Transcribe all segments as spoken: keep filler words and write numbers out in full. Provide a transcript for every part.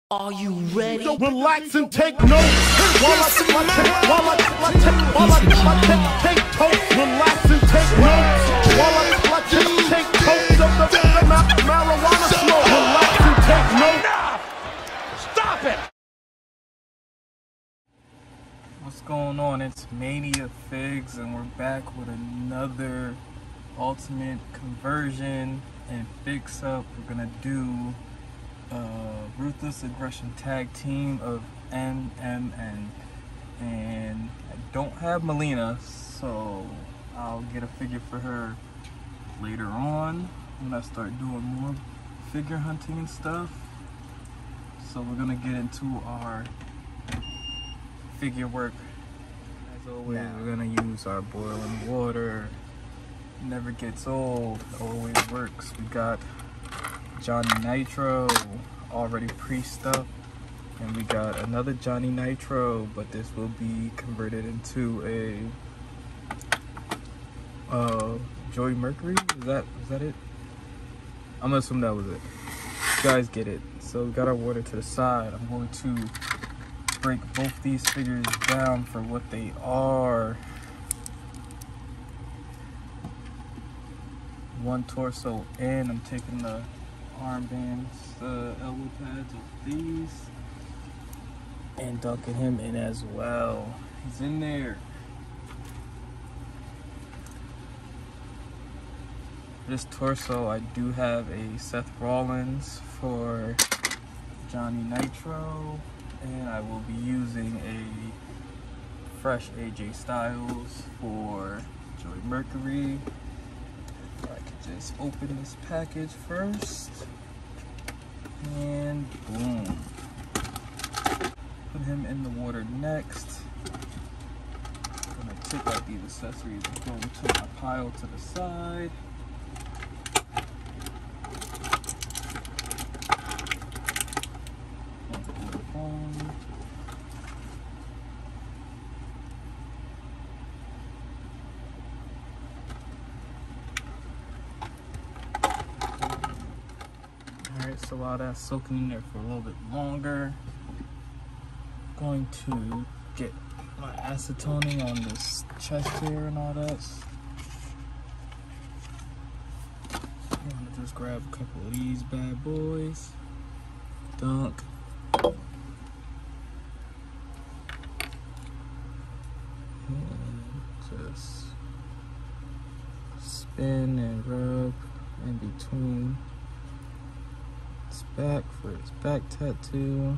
Are you ready? So relax and take notes while I take my take, while I take my take, while I take my take, take toast. Relax and take notes while I take my take, take toast of the, the ma marijuana smoke. Relax and take notes. Stop it! What's going on? It's Mania Figs, and we're back with another ultimate conversion and fix up. We're gonna do Uh, Ruthless Aggression Tag Team of M M N, and I don't have Melina, so I'll get a figure for her later on when I start doing more figure hunting and stuff. So we're gonna get into our figure work. As always, yeah. We're gonna use our boiling water. Never gets old, always works. We got Johnny Nitro already pre-stuffed, and we got another Johnny Nitro, but this will be converted into a uh, Joey Mercury. Is that is that it? I'm gonna assume that was it. You guys get it. So we got our water to the side. I'm going to break both these figures down for what they are. One torso in. I'm taking the armbands, the elbow pads of these, and dunking him in as well. He's in there. This torso, I do have a Seth Rollins for Johnny Nitro, and I will be using a fresh A J Styles for Joey Mercury. I could just open this package first, and boom. Put him in the water next. I'm gonna take out these accessories and throw them to my pile to the side. So while that's soaking in there for a little bit longer, I'm going to get my acetoning on this chest here and all that. I'm gonna just grab a couple of these bad boys, dunk, and just spin and rub in between back for its back tattoo.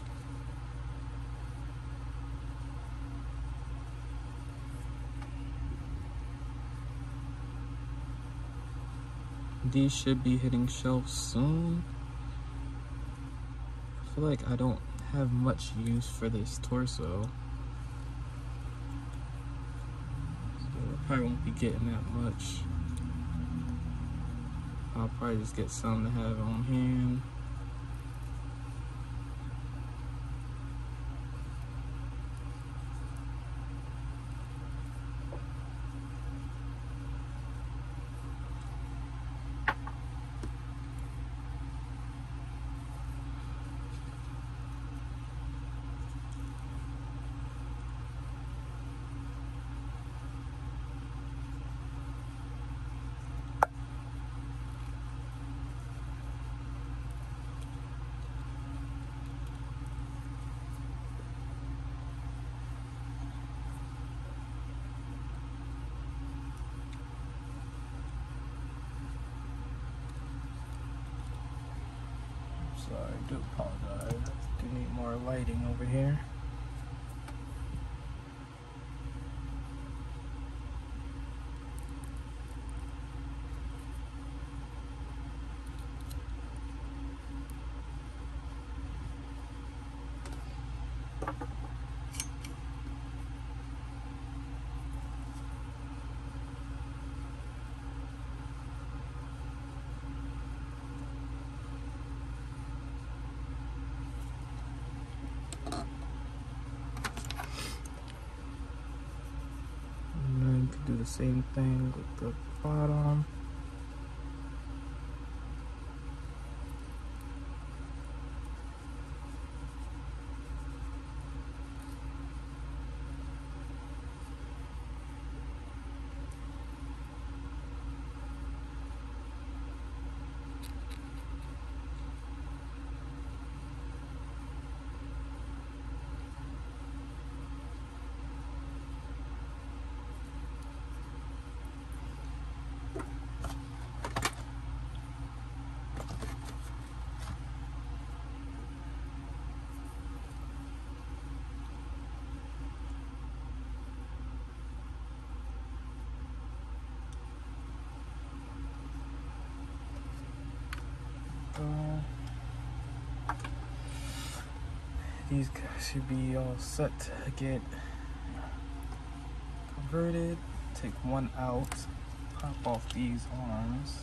These should be hitting shelves soon. I feel like I don't have much use for this torso, so I probably won't be getting that much. I'll probably just get some to have on hand. Sorry, I do apologize. I do need more lighting over here. Do the same thing with the bottom. these guys should be all set to get converted. Take one out, pop off these arms,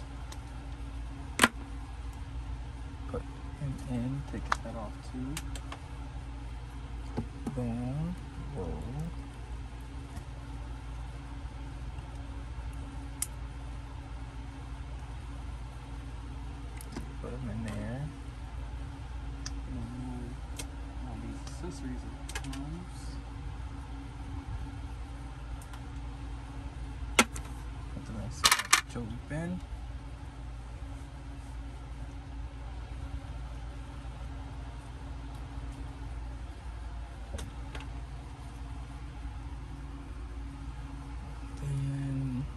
put him in, take his head off too. Boom, roll. Put him in there. Remove all these accessories at times. Put the rest of Joe Ben. Then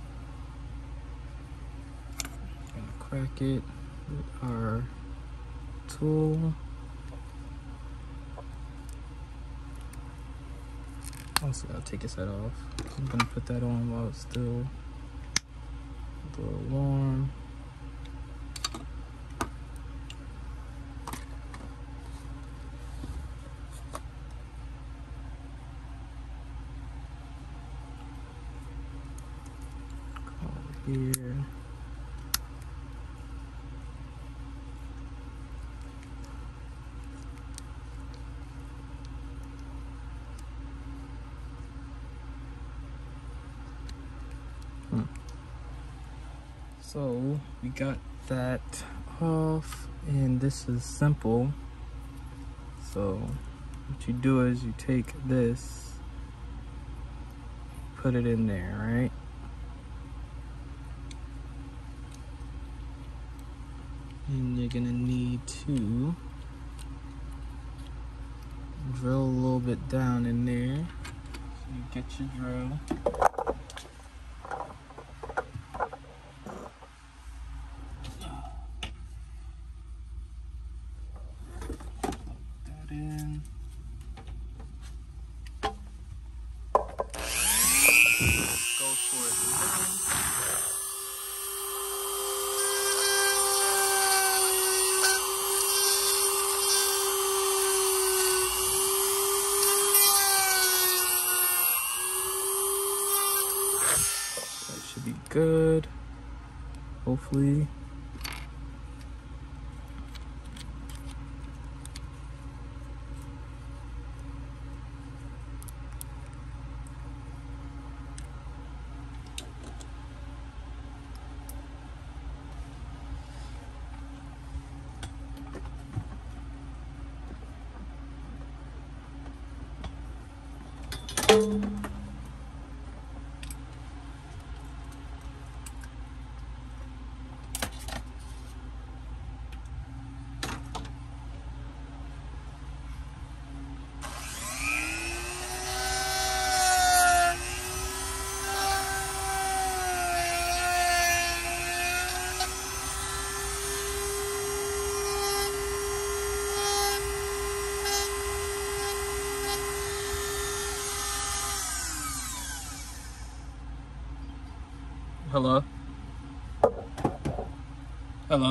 I'm gonna crack it with our tool. Also gotta take his head off. I'm gonna put that on while it's still a little warm. Come over here. Hmm. So we got that off, and this is simple. So what you do is you take this, put it in there, right? And you're gonna need to drill a little bit down in there. So you get your drill. In. Go for it. That should be good. Hopefully. Hello? Hello?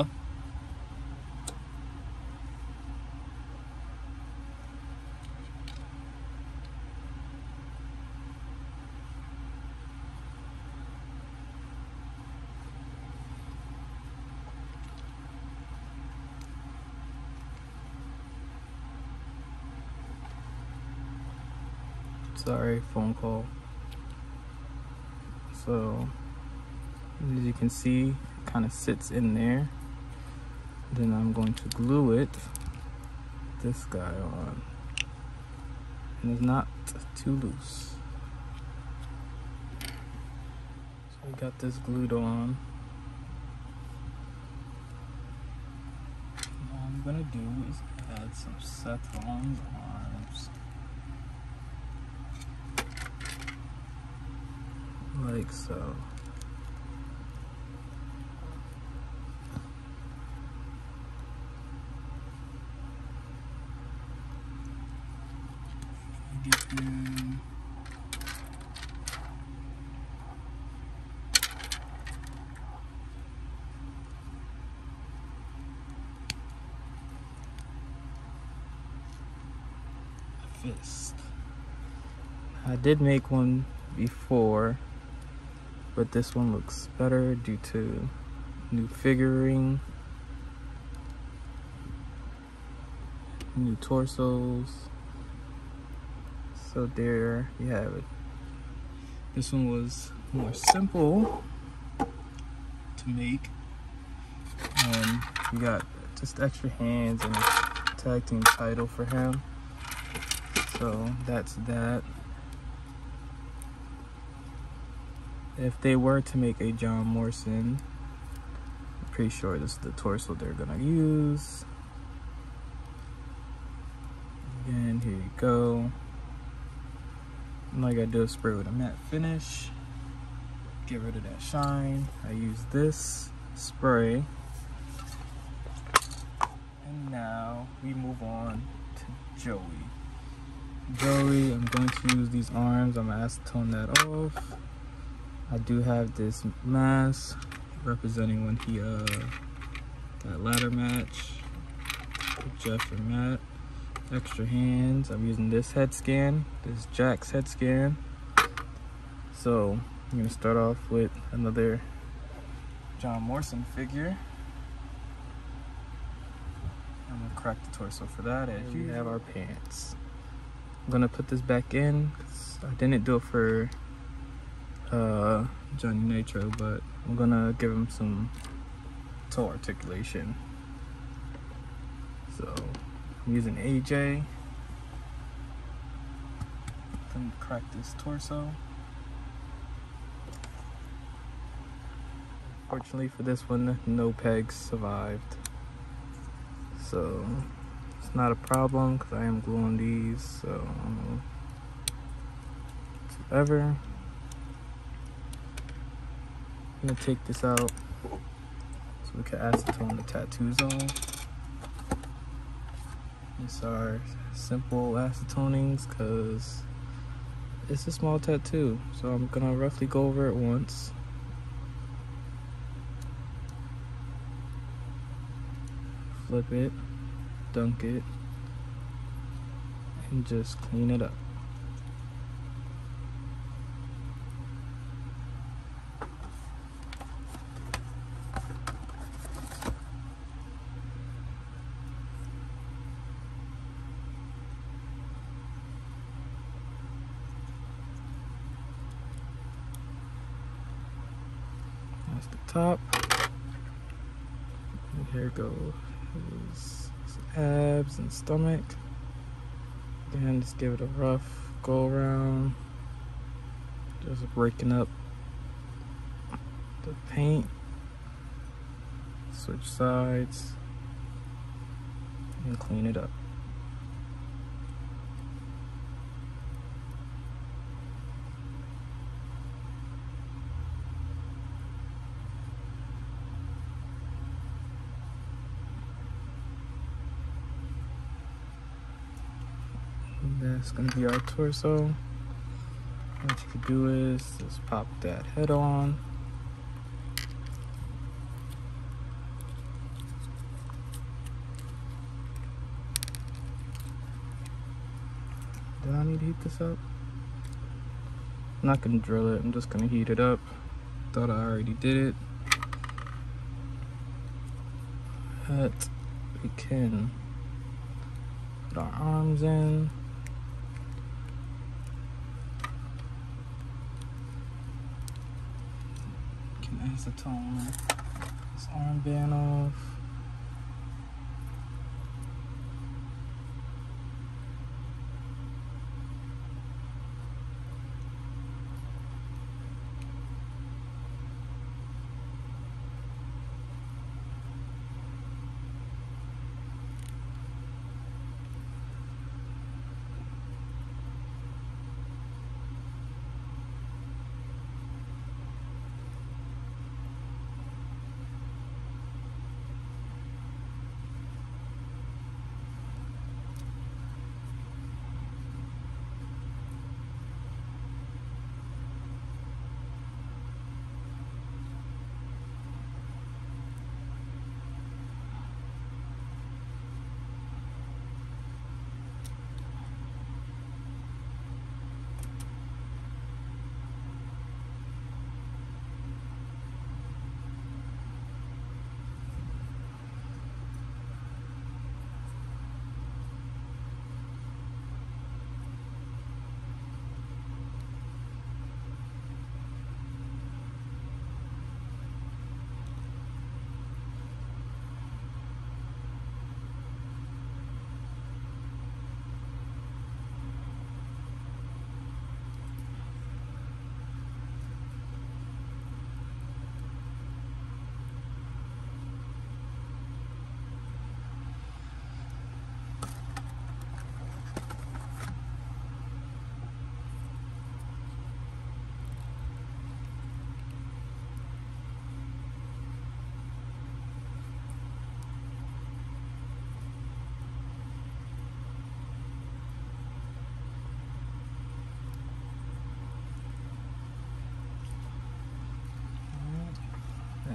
Sorry, phone call. So as you can see, it kind of sits in there. Then I'm going to glue it, this guy on, and it's not too loose. So we got this glued on. And all I'm gonna do is add some Seth Rollins arms, like so. Get them. fist. I did make one before, but this one looks better due to new figuring, new torsos. So there you have it. This one was more simple to make. And we got just extra hands and a tag team title for him. So that's that. If they were to make a John Morrison, I'm pretty sure this is the torso they're gonna use. Again, here you go. And all you gotta do is spray with a matte finish. Get rid of that shine. I use this spray. And now we move on to Joey. Joey, I'm going to use these arms. I'm gonna acetone that off. I do have this mask representing when he uh that ladder match with Jeff and Matt. Extra hands. I'm using this head scan. This is Jack's head scan. So I'm gonna start off with another John Morrison figure. I'm gonna crack the torso for that. As you have our pants. I'm gonna put this back in because I didn't do it for uh, Johnny Nitro, but I'm gonna give him some toe articulation. So I'm using A J. Then crack this torso. Fortunately for this one, no pegs survived. So it's not a problem because I am gluing these, so um, whatever. I'm gonna take this out so we can acetone the tattoos on. These are simple acetonings because it's a small tattoo, so I'm gonna roughly go over it once. Flip it, dunk it, and just clean it up. That's the top. And here goes his abs and stomach. Again, just give it a rough go around. Just breaking up the paint. Switch sides and clean it up. That's gonna be our torso. What you can do is just pop that head on. Do I need to heat this up? I'm not gonna drill it, I'm just gonna heat it up. Thought I already did it. But we can put our arms in. Acetone this armband off.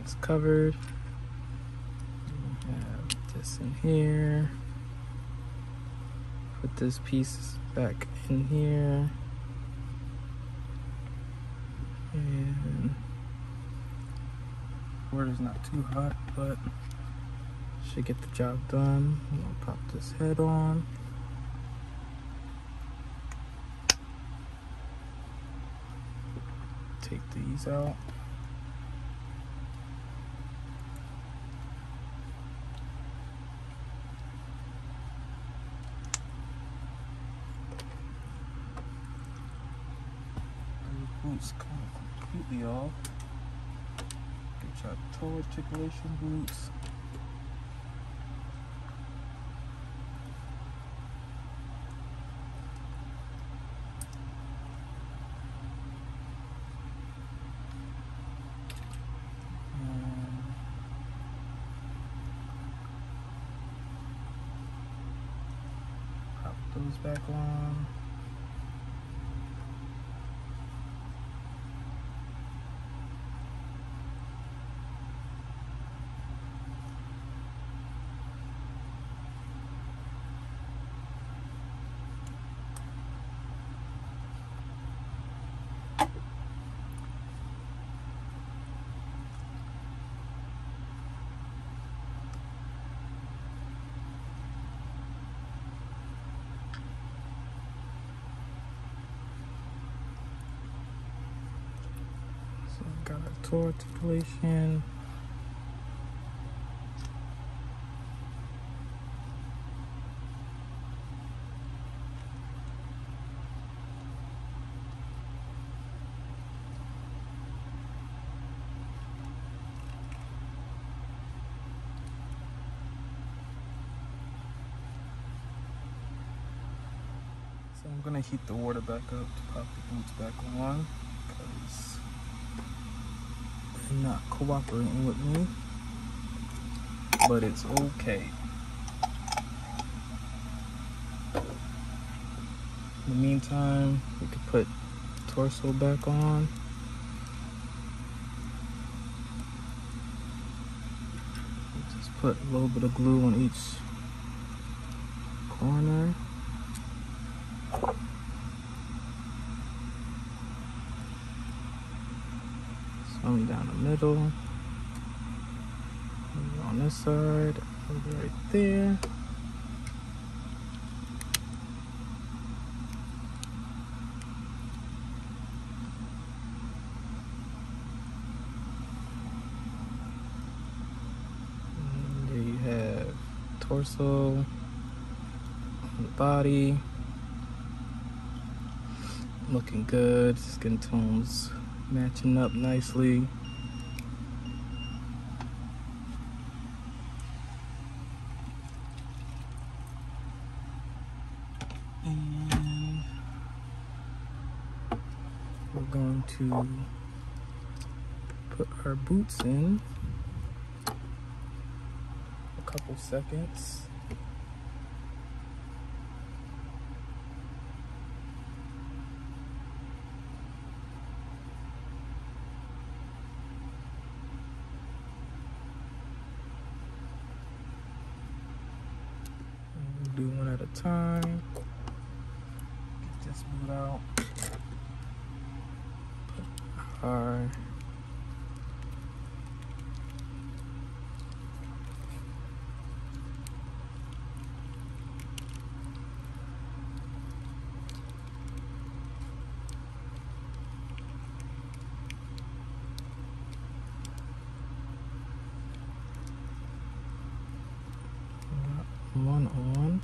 that's covered. We have this in here. Put this piece back in here. And water's not too hot, but should get the job done. I'm gonna pop this head on. Take these out. Boots come completely off. Get your toe articulation boots. And pop those back on. So I've got a toe articulation. So I'm gonna heat the water back up to pop the boots back on because they're not cooperating with me, but it's okay. In the meantime, we could put torso back on. Just put a little bit of glue on each corner. Some down the middle. Over on this side, over right there. And there you have torso on the body. Looking good, skin tones matching up nicely. And we're going to put our boots in a couple seconds. Do one at a time. Get this boot out. Put our one on.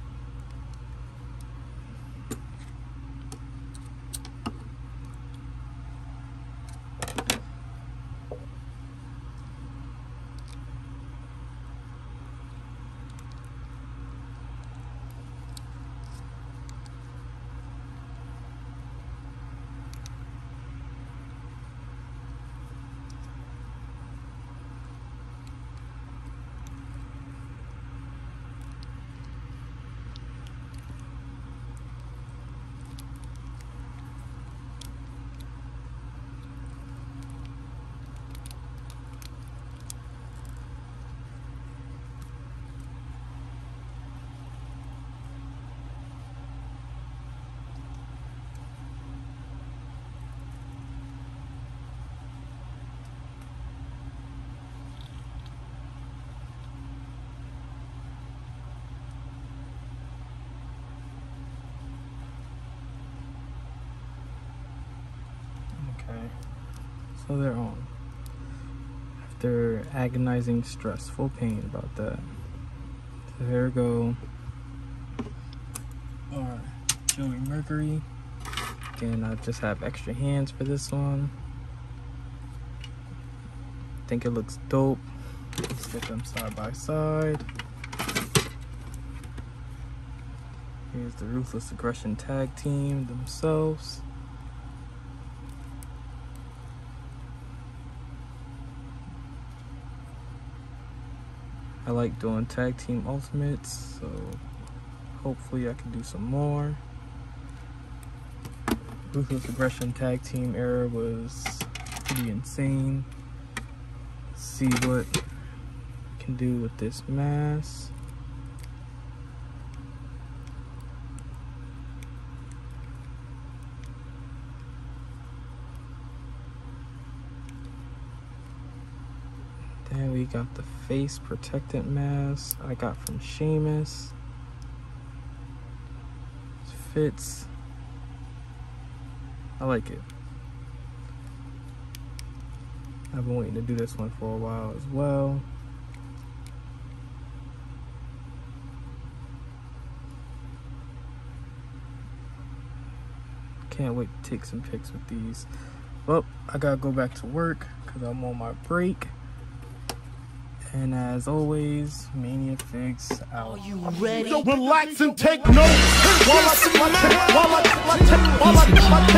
So they're on. After agonizing stressful pain about that. So here we go. Alright, Joey Mercury. Again, I just have extra hands for this one. I think it looks dope. Let's get them side by side. Here's the Ruthless Aggression tag team themselves. I like doing tag team ultimates, so hopefully I can do some more. Ruthless Aggression tag team era was pretty insane. Let's see what I can do with this mask. Then we got the face protectant mask I got from Sheamus. It fits. I like it. I've been waiting to do this one for a while as well. Can't wait to take some pics with these. Well, I gotta go back to work because I'm on my break. And as always, Mania Figs out. Are you ready? Relax and take notes while I, while I, while I, while I, while I, while I,